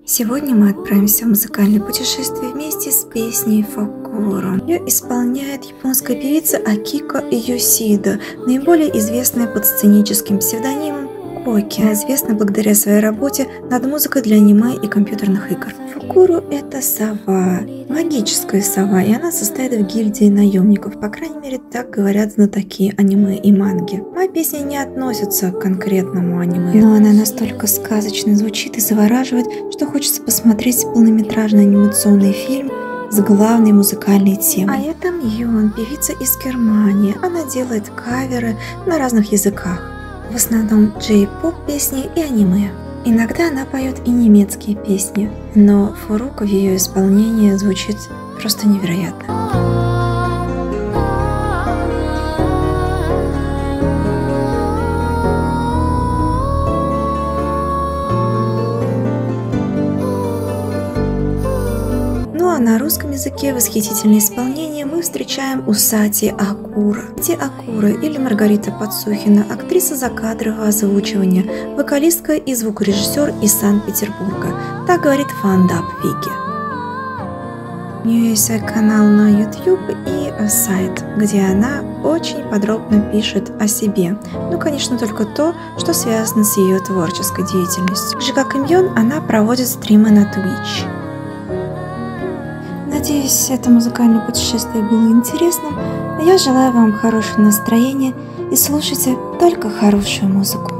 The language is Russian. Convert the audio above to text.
Сегодня мы отправимся в музыкальное путешествие вместе с песней Фукуру. Ее исполняет японская певица Акико Йосида, наиболее известная под сценическим псевдонимом Коки. Она известна благодаря своей работе над музыкой для аниме и компьютерных игр. Фукуру – это сова, магическая сова, и она состоит в гильдии наемников, по крайней мере так говорят знатоки аниме и манги. Моя песня не относится к конкретному аниме, но она настолько сказочно звучит и завораживает, что хочется посмотреть полнометражный анимационный фильм с главной музыкальной темой. А это Мьон, певица из Германии. Она делает каверы на разных языках, в основном джей-поп песни и аниме. Иногда она поет и немецкие песни, но Фуруко в ее исполнении звучит просто невероятно. Ну а на русском языке восхитительное исполнение мы встречаем у Сати Акура. Сати Акура или Маргарита Подсухина, актриса закадрового озвучивания, вокалистка и звукорежиссер из Санкт-Петербурга. Так говорит фандап Вики. У нее есть свой канал на YouTube и сайт, где она очень подробно пишет о себе. Ну, конечно, только то, что связано с ее творческой деятельностью. Так же, как и Мьон, она проводит стримы на Twitch. Надеюсь, это музыкальное путешествие было интересным. Я желаю вам хорошего настроения и слушайте только хорошую музыку.